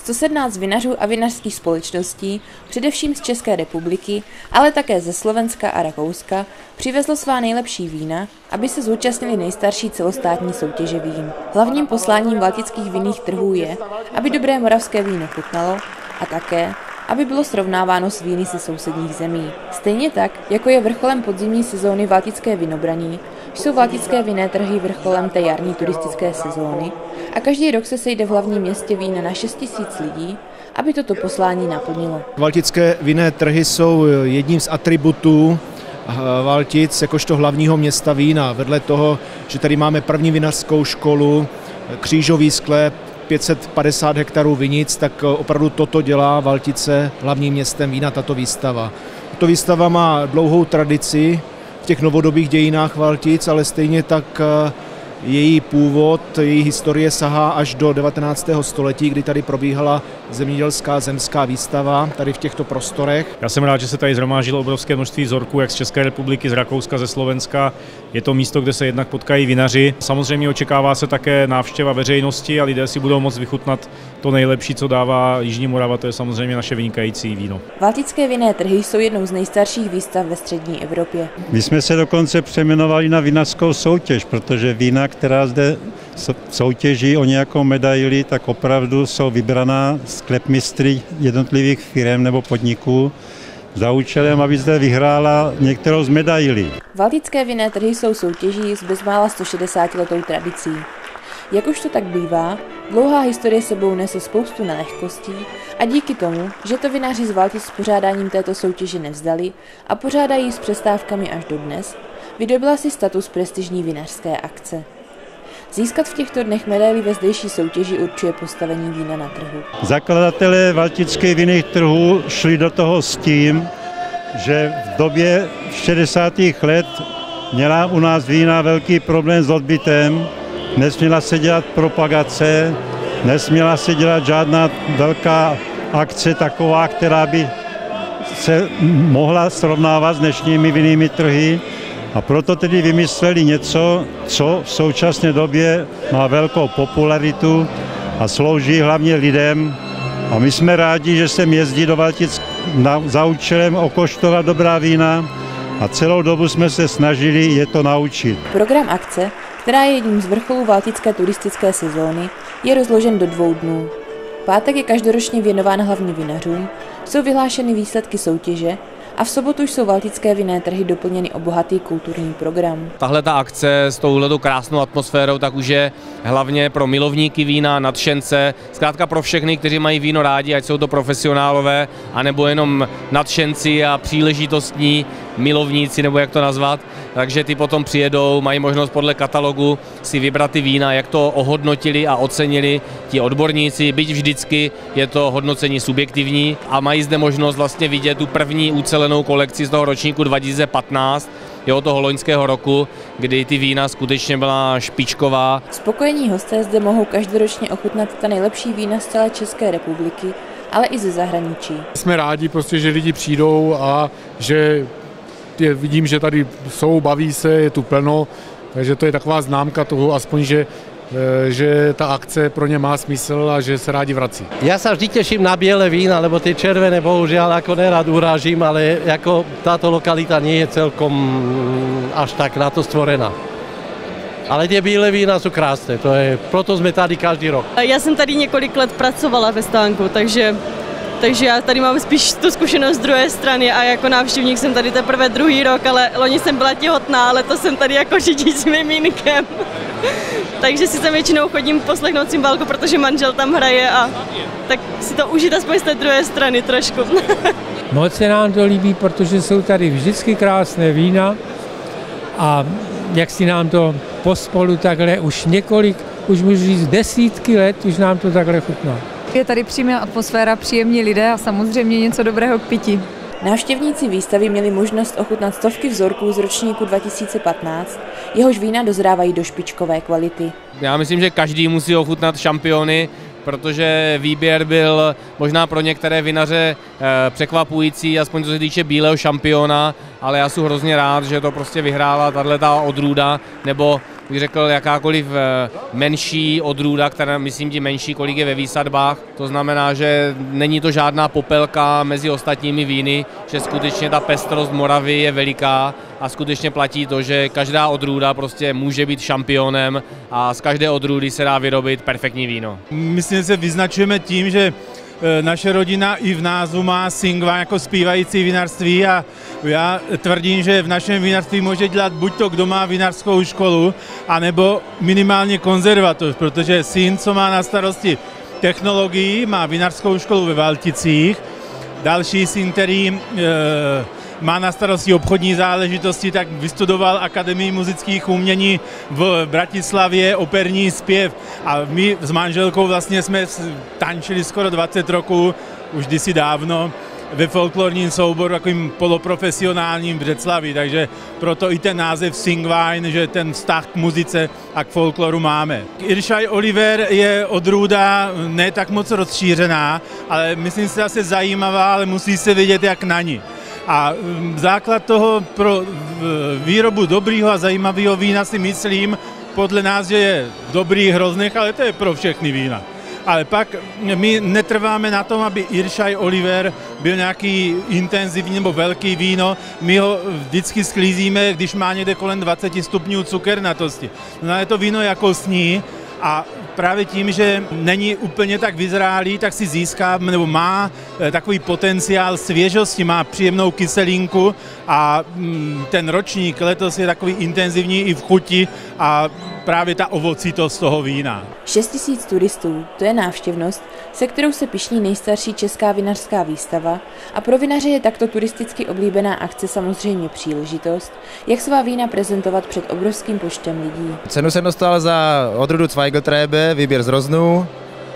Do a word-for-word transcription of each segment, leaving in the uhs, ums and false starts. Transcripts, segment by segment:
sto sedmnáct vinařů a vinařských společností, především z České republiky, ale také ze Slovenska a Rakouska, přivezlo svá nejlepší vína, aby se zúčastnili nejstarší celostátní soutěže vín. Hlavním posláním valtických vinných trhů je, aby dobré moravské víno chutnalo a také, aby bylo srovnáváno s víny ze sousedních zemí. Stejně tak, jako je vrcholem podzimní sezóny valtické vinobraní, jsou valtické vinné trhy vrcholem té jarní turistické sezóny a každý rok se sejde v hlavním městě vína na šest tisíc lidí, aby toto poslání naplnilo. Valtické vinné trhy jsou jedním z atributů Valtic jakožto hlavního města vína. Vedle toho, že tady máme první vinařskou školu, křížový sklep, pět set padesát hektarů vinic, tak opravdu toto dělá Valtice hlavním městem vína, tato výstava. Tato výstava má dlouhou tradici v těch novodobých dějinách Valtic, ale stejně tak její původ, její historie sahá až do devatenáctého století, kdy tady probíhala zemědělská zemská výstava tady v těchto prostorech. Já jsem rád, že se tady shromáždilo obrovské množství vzorků, jak z České republiky, z Rakouska, ze Slovenska. Je to místo, kde se jednak potkají vinaři. Samozřejmě očekává se také návštěva veřejnosti a lidé si budou moct vychutnat to nejlepší, co dává Jižní Morava, to je samozřejmě naše vynikající víno. Valtické vinné trhy jsou jednou z nejstarších výstav ve střední Evropě. My jsme se dokonce přejmenovali na vinařskou soutěž, protože vína, která zde soutěží o nějakou medaili, tak opravdu jsou vybraná sklepmistry jednotlivých firem nebo podniků za účelem, aby zde vyhrála některou z medailí. Valtické vinné trhy jsou soutěží s bezmála sto šedesátiletou tradicí. Jak už to tak bývá, dlouhá historie sebou nese spoustu nelehkostí a díky tomu, že to vinaři z Valtic s pořádáním této soutěže nevzdali a pořádají s přestávkami až dodnes, vydobila si status prestižní vinařské akce. Získat v těchto dnech medaili ve zdejší soutěži určuje postavení vína na trhu. Zakladatelé valtických vinných trhů šli do toho s tím, že v době šedesátých let měla u nás vína velký problém s odbytem, nesměla se dělat propagace, nesměla se dělat žádná velká akce taková, která by se mohla srovnávat s dnešními vinnými trhy. A proto tedy vymysleli něco, co v současné době má velkou popularitu a slouží hlavně lidem. A my jsme rádi, že sem jezdí do Valtic za účelem okoštovat dobrá vína a celou dobu jsme se snažili je to naučit. Program akce, která je jedním z vrcholů valtické turistické sezóny, je rozložen do dvou dnů. Pátek je každoročně věnován hlavně vinařům, jsou vyhlášeny výsledky soutěže a v sobotu jsou valtické vinné trhy doplněny o bohatý kulturní program. Tahle ta akce s touhletou krásnou atmosférou tak už je hlavně pro milovníky vína, nadšence, zkrátka pro všechny, kteří mají víno rádi, ať jsou to profesionálové, anebo jenom nadšenci a příležitostní milovníci, nebo jak to nazvat. Takže ty potom přijedou, mají možnost podle katalogu si vybrat ty vína, jak to ohodnotili a ocenili ti odborníci, byť vždycky je to hodnocení subjektivní a mají zde možnost vlastně vidět tu první ucelenou kolekci z toho ročníku dva tisíce patnáct, jo, toho loňského roku, kdy ty vína skutečně byla špičková. Spokojení hosté zde mohou každoročně ochutnat ta nejlepší vína z celé České republiky, ale i ze zahraničí. Jsme rádi prostě, že lidi přijdou a že je, vidím, že tady jsou, baví se, je tu plno, takže to je taková známka toho, aspoň, že, že ta akce pro ně má smysl a že se rádi vrací. Já se vždy těším na bílé vína, lebo ty červené bohužel jako nerad urážím, ale jako táto lokalita nie je celkom až tak na to stvorená. Ale ty bílé vína jsou krásné, to je, proto jsme tady každý rok. Já jsem tady několik let pracovala ve stánku, takže Takže já tady mám spíš tu zkušenost z druhé strany a jako návštěvník jsem tady teprve druhý rok, ale loni jsem byla těhotná, ale to jsem tady jako řidič s miminkem. Takže si sem většinou chodím poslechnout cymbálku, protože manžel tam hraje a tak si to užít aspoň z té druhé strany trošku. Moc se nám to líbí, protože jsou tady vždycky krásné vína a jak si nám to pospolu takhle už několik, už můžu říct desítky let, už nám to takhle chutná. Je tady příjemná atmosféra, příjemní lidé a samozřejmě něco dobrého k pití. Návštěvníci výstavy měli možnost ochutnat stovky vzorků z ročníku dva tisíce patnáct, jehož vína dozrávají do špičkové kvality. Já myslím, že každý musí ochutnat šampiony, protože výběr byl možná pro některé vinaře překvapující, aspoň co se týče bílého šampiona, ale já jsem hrozně rád, že to prostě vyhrála tato odrůda, nebo bych řekl, jakákoliv menší odrůda, která myslím tím menší, kolik je ve výsadbách. To znamená, že není to žádná popelka mezi ostatními víny, že skutečně ta pestrost Moravy je veliká a skutečně platí to, že každá odrůda prostě může být šampionem a z každé odrůdy se dá vyrobit perfektní víno. Myslím, že se vyznačujeme tím, že naše rodina i v názvu má Singwine jako zpívající vinařství a já tvrdím, že v našem vinařství může dělat buď to, kdo má vinařskou školu, anebo minimálně konzervatoř, protože syn, co má na starosti technologii, má vinařskou školu ve Valticích, další syn, který e, má na starosti obchodní záležitosti, tak vystudoval Akademii muzických umění v Bratislavě, operní zpěv. A my s manželkou vlastně jsme tančili skoro dvacet roků, už kdysi dávno, ve folklorním souboru, takovým poloprofesionálním v Břeclavi, takže proto i ten název Singwine, že ten vztah k muzice a k folkloru máme. Iršaj Oliver je odrůda ne tak moc rozšířená, ale myslím si zase zajímavá, ale musí se vidět jak na ní. A základ toho pro výrobu dobrýho a zajímavého vína si myslím, podle nás, že je dobrý, hrozných, ale to je pro všechny vína. Ale pak my netrváme na tom, aby Iršaj Oliver byl nějaký intenzivní nebo velký víno. My ho vždycky sklízíme, když má někde kolem dvacet stupňů cukernatosti. No je to víno jakostní a právě tím, že není úplně tak vyzrálý, tak si získá nebo má takový potenciál svěžosti, má příjemnou kyselinku a ten ročník letos je takový intenzivní i v chuti a právě ta ovocitost toho vína. šest tisíc turistů, to je návštěvnost, se kterou se pyšní nejstarší česká vinařská výstava a pro vinaře je takto turisticky oblíbená akce samozřejmě příležitost, jak svá vína prezentovat před obrovským počtem lidí. Cenu jsem dostal za odrůdu Zweigl-Trebe, výběr z Roznů.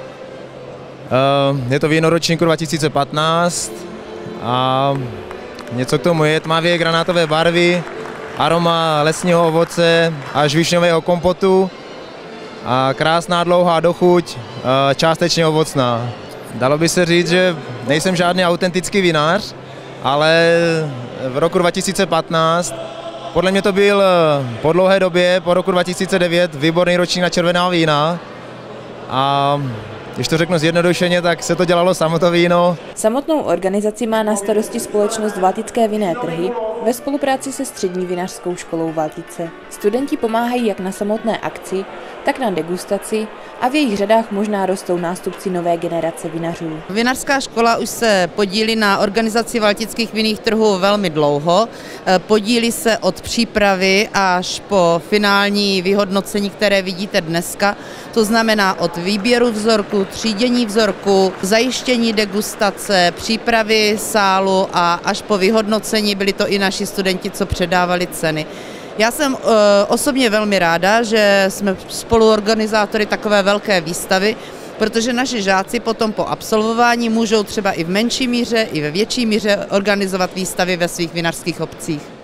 Je to víno ročníku dva tisíce patnáct a něco k tomu je, tmavě granátové barvy, aroma lesního ovoce až višňového kompotu a krásná dlouhá dochuť, částečně ovocná. Dalo by se říct, že nejsem žádný autentický vinař, ale v roku dva tisíce patnáct podle mě to byl po dlouhé době, po roku dva tisíce devět, výborný ročník na červená vína. A když to řeknu zjednodušeně, tak se to dělalo samo to víno. Samotnou organizaci má na starosti společnost Valtické vinné trhy ve spolupráci se Střední vinařskou školou Valtice. Studenti pomáhají jak na samotné akci, tak na degustaci a v jejich řadách možná rostou nástupci nové generace vinařů. Vinařská škola už se podílí na organizaci valtických vinných trhů velmi dlouho. Podílí se od přípravy až po finální vyhodnocení, které vidíte dneska. To znamená od výběru vzorku, třídění vzorku, zajištění degustace, přípravy sálu a až po vyhodnocení byli to i naši studenti, co předávali ceny. Já jsem e, osobně velmi ráda, že jsme spoluorganizátory takové velké výstavy, protože naši žáci potom po absolvování můžou třeba i v menší míře, i ve větší míře organizovat výstavy ve svých vinařských obcích.